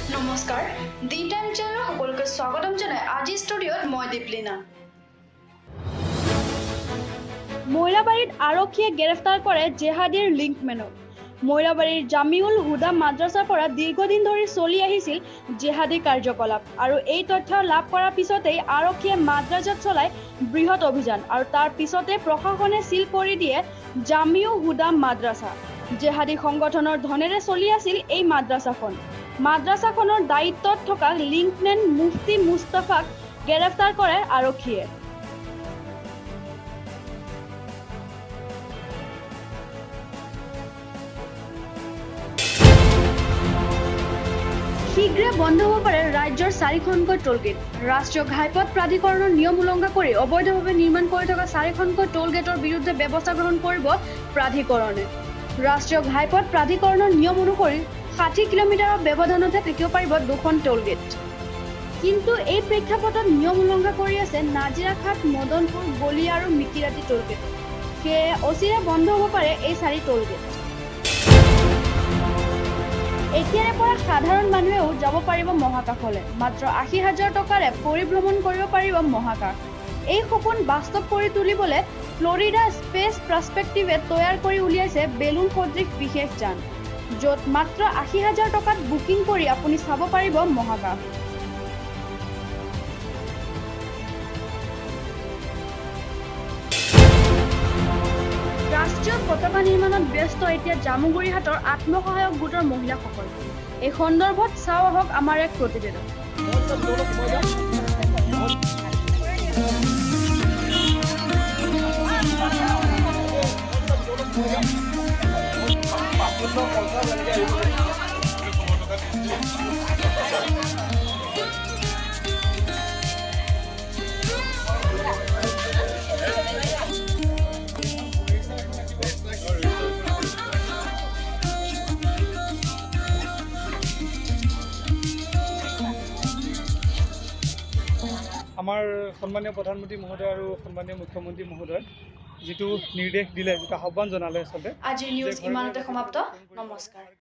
নমস্কাৰ D time চেনেলৰ সকলোকে স্বাগতম জনাই আজি ষ্টুডিঅ'ত মই দীপলিনা। মৈৰাবাৰীত আৰক্ষীয়ে গ্ৰেফতাৰ কৰে জেহাদীৰ লিংকমেনক। মৈৰাবাৰীৰ জামিউল হুদা মাদ্ৰাছাৰ পৰা দীৰ্ঘদিন ধৰি চলি আহিছিল জেহাদী কাৰ্যকলাপ আৰু এই তথ্য লাভ কৰাৰ পিছতেই আৰক্ষীয়ে মাদ্ৰাছাত চলাই বৃহৎ অভিযান আৰু তাৰ পিছতে প্ৰশাসনে সিল কৰি দিয়ে জামিউল হুদা মাদ্ৰাছা। জেহাদী সংগঠনৰ ধনেৰে চলি আছিল এই মাদ্ৰাছাখন। মাদ্ৰাছাখনৰ দায়িত্বত থকা লিংকমেন মুফতি মুস্তাফাক গ্ৰেফতাৰ কৰে আৰক্ষীয়ে। শীঘ্ৰে বন্ধ হ'ব পাৰে ৰাজ্যৰ 4খনকৈ টোলগেট। ৰাষ্ট্ৰীয় ঘাইপথ প্ৰাধিকৰণৰ নিয়ম উলংঘা কৰি অবৈধভাৱে নিৰ্মাণ কৰি থকা 4খনকৈ টোলগেটৰ বিৰুদ্ধে ব্যৱস্থা গ্ৰহণ কৰিব প্ৰাধিকৰণে। ৰাষ্ট্ৰীয় ঘাইপথ প্ৰাধিকৰণৰ নিয়ম অনুসৰি 60 কিলোমিটাৰৰ ব্যৱধানতহে থাকিব পাৰিব 2খন টোলগেট। কিন্তু এই প্ৰেক্ষাপটত নিয়ম উলংঘা কৰি আছে নাজিৰাঘাট, মদনপুৰ, গলিয়া আৰু মিকিৰাটি টোলগেট। সেয়ে অচিৰে বন্ধ হ'ব পাৰে এই 4 টোলগেট। এতিয়াৰে পৰা সাধাৰণ মানুহেও যাব পাৰিব মহাকাশলৈ। মাত্ৰ 80,000 টকাৰে পৰিভ্ৰমণ কৰিব পাৰিব মহাকাশ। এই সপোন বাস্তৱ কৰি তুলিবলৈ ফ্লৰিডা স্পেচ পাৰ্সপেক্টিভে তৈয়াৰ কৰি উলিয়াইছে বেলুন সদৃশ বিশেষ যান, য'ত মাত্ৰ 80,000 টকাত বুকিং কৰি আপুনি চাব পাৰিব মহাকাশ। ৰাষ্ট্ৰীয় পতাকা নিৰ্মাণত ব্যস্ত এতিয়া জামুগুৰিহাটৰ আত্মসহায়ক গোটৰ মহিলাসকল। এই সন্দৰ্ভত চাওঁ আহক আমাৰ এক প্ৰতিবেদন। আমাৰ সন্মানীয় প্ৰধানমন্ত্ৰী মহোদয় আৰু সন্মানীয় মুখ্যমন্ত্ৰী মহোদয় যিটো নিৰ্দেশ দিলে, যিটো আহ্বান জনালে, আচলতে আজিৰ নিউজ ইমানতে সমাপ্ত। নমস্কাৰ।